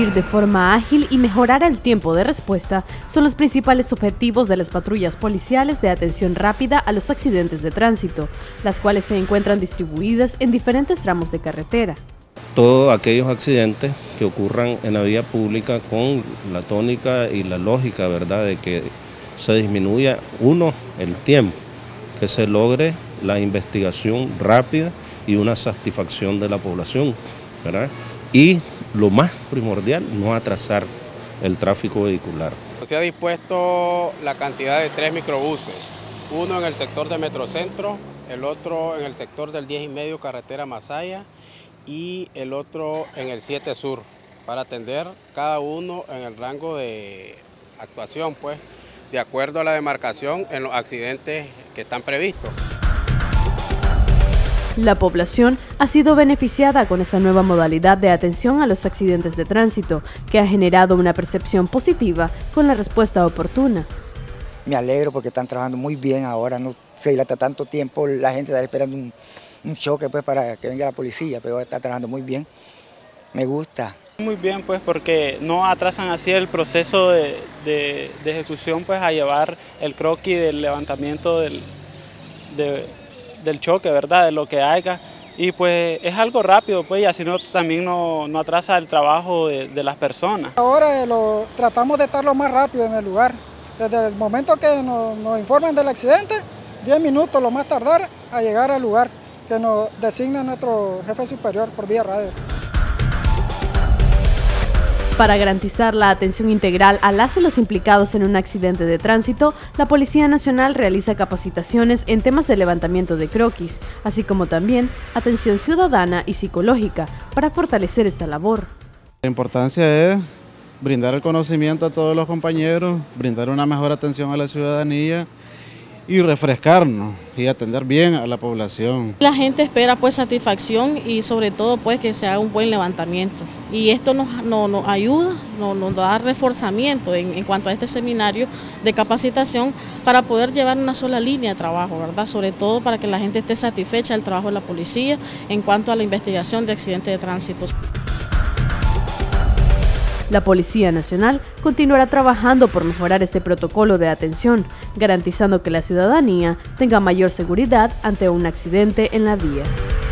conducir de forma ágil y mejorar el tiempo de respuesta son los principales objetivos de las patrullas policiales de atención rápida a los accidentes de tránsito, las cuales se encuentran distribuidas en diferentes tramos de carretera. Todos aquellos accidentes que ocurran en la vía pública con la tónica y la lógica, ¿verdad?, de que se disminuya, el tiempo, que se logre la investigación rápida y una satisfacción de la población, ¿verdad? Y lo más primordial, no atrasar el tráfico vehicular. Se ha dispuesto la cantidad de 3 microbuses, uno en el sector de Metrocentro, el otro en el sector del 10 y medio carretera Masaya y el otro en el 7 Sur, para atender cada uno en el rango de actuación, pues, de acuerdo a la demarcación en los accidentes que están previstos. La población ha sido beneficiada con esta nueva modalidad de atención a los accidentes de tránsito, que ha generado una percepción positiva con la respuesta oportuna. Me alegro porque están trabajando muy bien ahora, no se dilata tanto tiempo, la gente está esperando un choque pues, para que venga la policía, pero está trabajando muy bien, me gusta. Muy bien, pues, porque no atrasan así el proceso de ejecución, pues, a llevar el croquis del levantamiento del choque, ¿verdad?, de lo que haya, y pues es algo rápido, pues, y así también no atrasa el trabajo de las personas. Ahora tratamos de estar lo más rápido en el lugar, desde el momento que nos informen del accidente, 10 minutos lo más tardar a llegar al lugar que nos designa nuestro jefe superior por vía radio. Para garantizar la atención integral a las y los implicados en un accidente de tránsito, la Policía Nacional realiza capacitaciones en temas de levantamiento de croquis, así como también atención ciudadana y psicológica para fortalecer esta labor. La importancia es brindar el conocimiento a todos los compañeros, brindar una mejor atención a la ciudadanía y refrescarnos y atender bien a la población. La gente espera pues satisfacción y sobre todo pues que se haga un buen levantamiento, y esto nos ayuda, nos da reforzamiento en cuanto a este seminario de capacitación para poder llevar una sola línea de trabajo, ¿verdad? Sobre todo para que la gente esté satisfecha del trabajo de la policía en cuanto a la investigación de accidentes de tránsito. La Policía Nacional continuará trabajando por mejorar este protocolo de atención, garantizando que la ciudadanía tenga mayor seguridad ante un accidente en la vía.